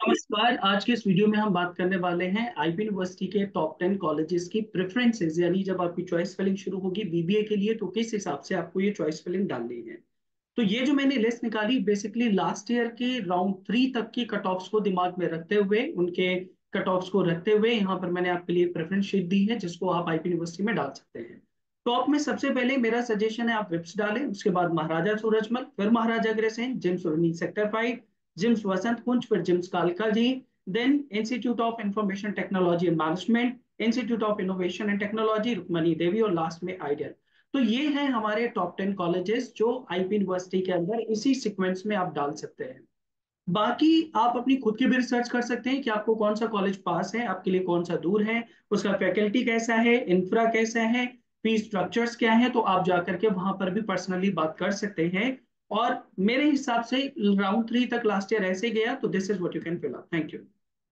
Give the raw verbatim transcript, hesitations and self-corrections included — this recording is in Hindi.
नमस्कार। आज के इस वीडियो में हम बात करने वाले हैं आईपी यूनिवर्सिटी के टॉप टेन कॉलेजेस की प्रेफरेंसेस, यानी जब आपकी चॉइस फिलिंग शुरू होगी बीबीए के लिए तो किस हिसाब से आपको ये चॉइस फिलिंग डालनी है। तो ये जो मैंने लिस्ट निकाली बेसिकली लास्ट ईयर के राउंड थ्री तक की कट ऑफ्स को दिमाग में रखते हुए, उनके कट ऑफ्स को रखते हुए यहाँ पर मैंने आपके लिए प्रेफरेंस शीट दी है जिसको आप आईपी यूनिवर्सिटी में डाल सकते हैं। टॉप में सबसे पहले मेरा सजेशन है आप विप्स डालें, उसके बाद महाराजा सूरजमल, फिर महाराजा अग्रसेन, जिम्स उन्नीस sector five, JIMS Vasant Kunj, फिर जिम्स कालका ji, then institute of information technology and management, institute of innovation and technology Rukmani Devi, और लास्ट में आइडियल। तो ये हैं हमारे टॉप टेन कॉलेजेस जो आईपी यूनिवर्सिटी के अंदर इसी सीक्वेंस में आप डाल सकते हैं। बाकी आप अपनी खुद की भी रिसर्च कर सकते हैं कि आपको कौन सा कॉलेज पास है, आपके लिए कौन सा दूर है, उसका फैकल्टी कैसा है, इंफ्रा कैसा है, फीस स्ट्रक्चर्स क्या है, तो आप जाकर के वहां पर भी पर्सनली बात कर सकते हैं। और मेरे हिसाब से राउंड थ्री तक लास्ट ईयर ऐसे गया, तो this is what you can fill up. Thank you.